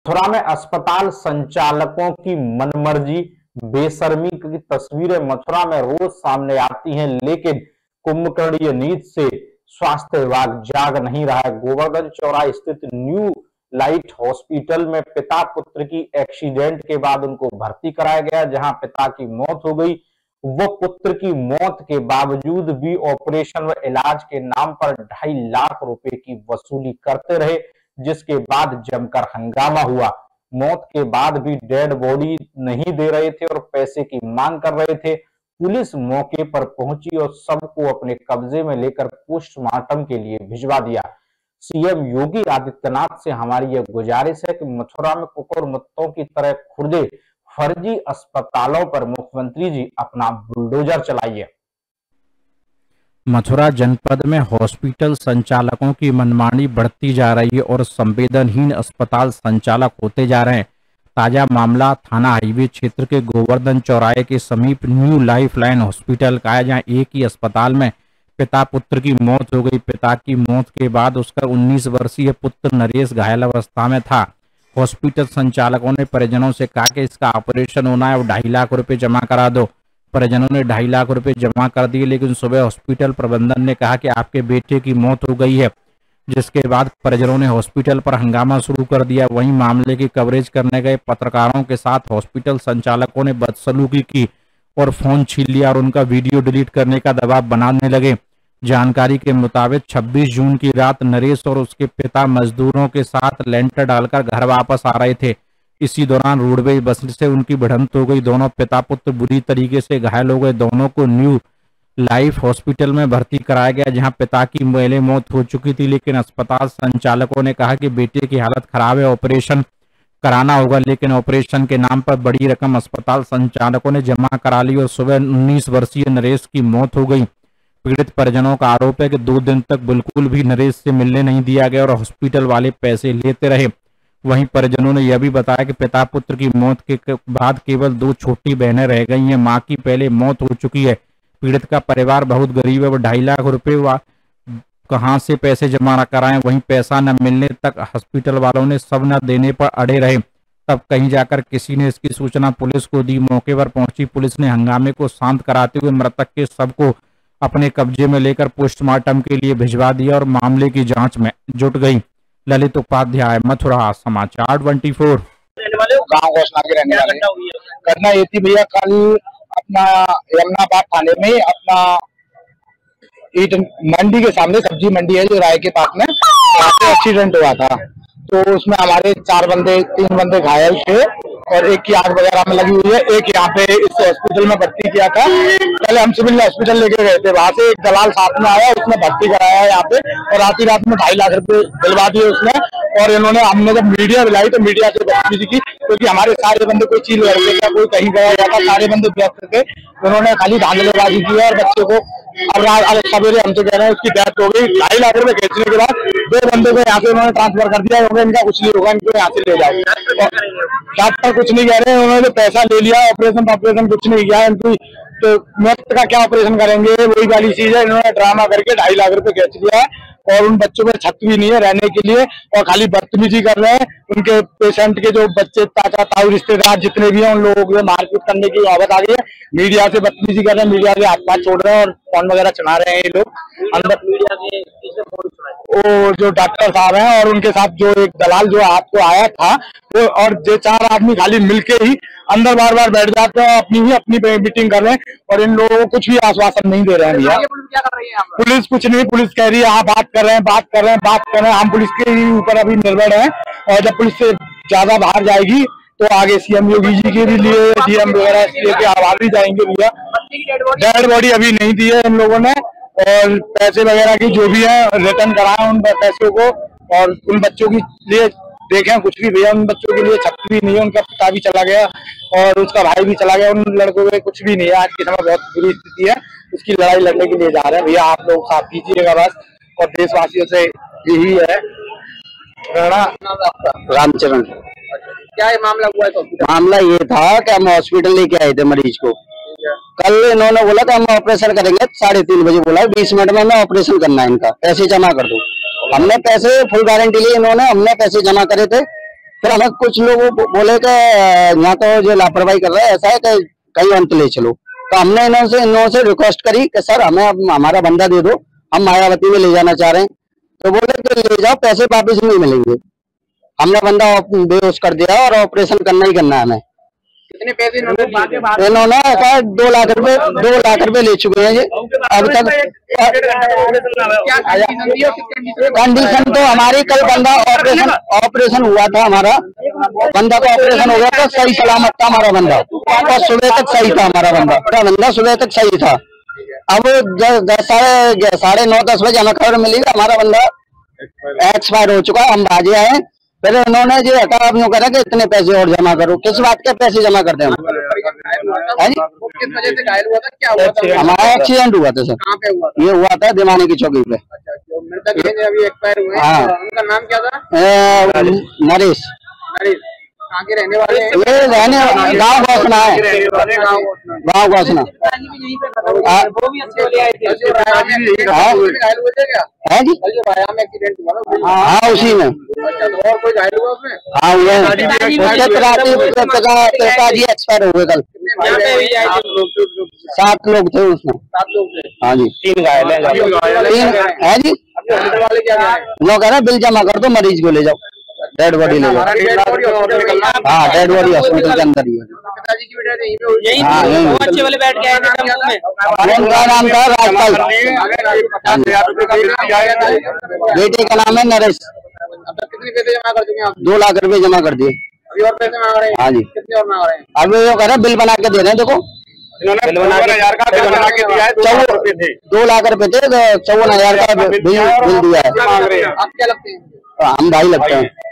मथुरा में अस्पताल संचालकों की मनमर्जी, बेशर्मी की तस्वीरें मथुरा में रोज सामने आती हैं, लेकिन कुंभकर्णीय नीति से स्वास्थ्य विभाग जाग नहीं रहा है। गोवर्धन चौराहे स्थित न्यू लाइट हॉस्पिटल में पिता पुत्र की एक्सीडेंट के बाद उनको भर्ती कराया गया, जहां पिता की मौत हो गई। वो पुत्र की मौत के बावजूद भी ऑपरेशन व इलाज के नाम पर 2.5 लाख रुपए की वसूली करते रहे, जिसके बाद जमकर हंगामा हुआ। मौत के बाद भी डेड बॉडी नहीं दे रहे थे और पैसे की मांग कर रहे थे। पुलिस मौके पर पहुंची और सबको अपने कब्जे में लेकर पोस्टमार्टम के लिए भिजवा दिया। सीएम योगी आदित्यनाथ से हमारी यह गुजारिश है कि मथुरा में कुकुर मुत्तों की तरह खुर्दे फर्जी अस्पतालों पर मुख्यमंत्री जी अपना बुलडोजर चलाइए। मथुरा जनपद में हॉस्पिटल संचालकों की मनमानी बढ़ती जा रही है और संवेदनहीन अस्पताल संचालक होते जा रहे हैं। ताजा मामला थाना हाईवे क्षेत्र के गोवर्धन चौराहे के समीप न्यू लाइफ लाइन हॉस्पिटल का है, जहां एक ही अस्पताल में पिता पुत्र की मौत हो गई। पिता की मौत के बाद उसका 19 वर्षीय पुत्र नरेश घायल अवस्था में था। हॉस्पिटल संचालकों ने परिजनों से कहा कि इसका ऑपरेशन होना है और 2.5 लाख रुपए जमा करा दो। परिजनों ने 2.5 लाख रुपए जमा कर दिए, लेकिन सुबह हॉस्पिटल प्रबंधन ने कहा कि आपके बेटे की मौत हो गई है, जिसके बाद परिजनों ने हॉस्पिटल पर हंगामा शुरू कर दिया। वहीं मामले की कवरेज करने गए पत्रकारों के साथ हॉस्पिटल संचालकों ने बदसलूकी की और फोन छीन लिया और उनका वीडियो डिलीट करने का दबाव बनाने लगे। जानकारी के मुताबिक 26 जून की रात नरेश और उसके पिता मजदूरों के साथ लेंटर डालकर घर वापस आ रहे थे। इसी दौरान रोडवेज बस से उनकी भिड़ंत हो गई। दोनों पिता पुत्र बुरी तरीके से घायल हो गए। दोनों को न्यू लाइफ हॉस्पिटल में भर्ती कराया गया, जहां पिता की पहले मौत हो चुकी थी, लेकिन अस्पताल संचालकों ने कहा कि बेटे की हालत खराब है, ऑपरेशन कराना होगा। लेकिन ऑपरेशन के नाम पर बड़ी रकम अस्पताल संचालकों ने जमा करा ली और सुबह 19 वर्षीय नरेश की मौत हो गई। पीड़ित परिजनों का आरोप है कि 2 दिन तक बिल्कुल भी नरेश से मिलने नहीं दिया गया और हॉस्पिटल वाले पैसे लेते रहे। वहीं परिजनों ने यह भी बताया कि पिता पुत्र की मौत के बाद केवल 2 छोटी बहनें रह गई हैं। मां की पहले मौत हो चुकी है। पीड़ित का परिवार बहुत गरीब है। वो 2.5 लाख रुपए कहां से पैसे जमा कराएं, वहीं पैसा न मिलने तक हॉस्पिटल वालों ने सब न देने पर अड़े रहे। तब कहीं जाकर किसी ने इसकी सूचना पुलिस को दी। मौके पर पहुंची पुलिस ने हंगामे को शांत कराते हुए मृतक के शव को अपने कब्जे में लेकर पोस्टमार्टम के लिए भिजवा दिया और मामले की जांच में जुट गई। ललित उपाध्याय, मथुरा, समाचार 24। गाँव घोषणा के रहने वाले घटना ये थी भैया, कल अपना यमुनाबाद थाने में अपना ईट मंडी के सामने सब्जी मंडी है जो राय के पास में, वहाँ पे एक्सीडेंट हुआ था। तो उसमें हमारे 3 बंदे घायल थे और एक की आग वगैरह में लगी हुई है। एक यहाँ पे इस हॉस्पिटल में भर्ती किया था। पहले हम सिविल हॉस्पिटल लेके गए थे, वहाँ से एक दलाल साथ में आया, उसने भर्ती कराया यहाँ पे और आधी रात में 2.5 लाख रुपए दिलवा दिए उसने। और इन्होंने, हमने जब मीडिया बुलाई तो मीडिया से बदतमीजी की, क्योंकि हमारे सारे बंदे कोई चीज लड़के का कोई कहीं गया हुआ था, सारे बंदे व्यस्त थे। उन्होंने खाली धांधलेबाजी की और बच्चे को अब सवेरे हमसे कह रहे हैं उसकी डेथ हो गई। 2.5 लाख रुपए खींचने के बाद 2 बंदे को यहाँ से उन्होंने ट्रांसफर कर दिया। इनका कुछ नहीं होगा, इनको यहाँ से ले जाओ। डॉक्टर कुछ नहीं कह रहे हैं, उन्होंने पैसा ले लिया, ऑपरेशन कुछ नहीं किया। इनकी तो मौत का क्या ऑपरेशन करेंगे, वही वाली चीज है। इन्होंने ड्रामा करके 2.5 लाख रुपए खींच लिया है और उन बच्चों में छत भी नहीं है रहने के लिए और खाली बदतमीजी कर रहे हैं। उनके पेशेंट के जो बच्चे चाचा ताऊ रिश्तेदार जितने भी हैं उन लोगों को मारपीट करने की आदत आ गई है। मीडिया से बदतमीजी कर रहे हैं, मीडिया के हाथ पाथ छोड़ रहे हैं और फोन वगैरह चला रहे हैं ये लोग अंदर। मीडिया के वो जो डॉक्टर साहब हैं और उनके साथ जो एक दलाल जो आपको आया था वो, और जो 4 आदमी खाली मिलके ही अंदर बार बार बैठ जाते हैं, अपनी मीटिंग कर रहे हैं और इन लोगों को कुछ भी आश्वासन नहीं दे रहे हैं भैया। पुलिस कुछ नहीं, पुलिस कह रही है हाँ बात कर रहे हैं। हम पुलिस के ही ऊपर अभी निर्भर हैं और जब पुलिस से ज्यादा बाहर जाएगी तो आगे सीएम योगी जी के भी लिए, डीएम वगैरह के आभार भी जाएंगे भैया। डेड बॉडी अभी नहीं दी है इन लोगों ने और पैसे वगैरह की जो भी है रिटर्न कराए उन पैसों को। और उन बच्चों के लिए देखें कुछ भी भैया, उन बच्चों के लिए छत भी नहीं है, उनका पिता भी चला गया और उसका भाई भी चला गया, उन लड़कों के कुछ भी नहीं है। आज के समय बहुत बुरी स्थिति है, उसकी लड़ाई लड़ने के लिए जा रहे हैं भैया। आप लोग साथ कीजिएगा बस, और देशवासियों से यही है। रामचरण। क्या ये मामला हुआ है? तो मामला ये था कि हम हॉस्पिटल लेके आए थे मरीज को। कल इन्होंने बोला कि हम ऑपरेशन करेंगे, 3:30 बजे बोला 20 मिनट में हमें ऑपरेशन करना है, इनका पैसे जमा कर दो। हमने पैसे फुल गारंटी ली, हमने पैसे जमा करे थे फिर हमें कुछ लोग बोले कि यहाँ तो जो लापरवाही कर रहा है, ऐसा है कि कहीं अंत ले चलो। तो हमने इन से रिक्वेस्ट करी कि सर हमें अब हमारा बंदा दे दो, हम मायावती में ले जाना चाह रहे हैं। तो बोले कि ले जाओ, पैसे वापिस नहीं मिलेंगे। हमने बंदा बेहोश कर दिया और ऑपरेशन करना ही करना है हमें। कितने पैसे इन्होंने 2 लाख रुपए ले चुके हैं ये अब तक। कंडीशन तो हमारी कल बंदा ऑपरेशन हुआ था, हमारा बंदा का ऑपरेशन हो गया था, सही सलामत था हमारा बंदा, और सुबह तक सही था हमारा बंदा सुबह तक सही था। अब 9:30 बजे हमें खबर मिली हमारा बंदा एक्सपायर हो चुका है। हम बाजे आए, फिर उन्होंने जो हटा अपने करा कि इतने पैसे और जमा करो। किस बात के पैसे जमा करते हैं? किस वजह से घायल हुआ था, क्या हुआ था? हमारा एक्सीडेंट हुआ था सर। कहाँ पे हुआ था? ये हुआ था दिवाने की चौकी पे। अच्छा, जो मृतक है अभी एक्सपायर हुए, हाँ। उनका नाम क्या था? नरेश। कहाँ के रहने वाले? ये रहने गाँव घोषणा है, गाँव घोषणा। है जी, हाँ उसी में। और कोई घायल हुआ उसमें? हाँ पिताजी एक्सपायर हो गए कल। 7 लोग थे उसमें। 7 लोग थे। हाँ जी, 3 घायल है। 3 है जी। वाले क्या है? लोग कह रहे बिल जमा कर दो, मरीज को ले जाओ, डेड बॉडी ले जाओ। हाँ, डेड बॉडी हॉस्पिटल के अंदर ही है। पिताजी की बेटा यहीं पे? यहीं बच्चे वाले बैठ गए थे। उनका नाम था राजपाल, बेटे का नाम है नरेश। अब तक कितने पैसे जमा कर चुके हैं आप? 2 लाख रुपए जमा कर दिए। अभी और पैसे मांग रहे हैं? हाँ जी। कितने और मांग रहे हैं? अब वो कह रहे बिल बना के दे रहे हैं, देखो 2 लाख रुपए थे, 54,000 का बिल दिया है। आप क्या लगते हैं? हम भाई लगते हैं।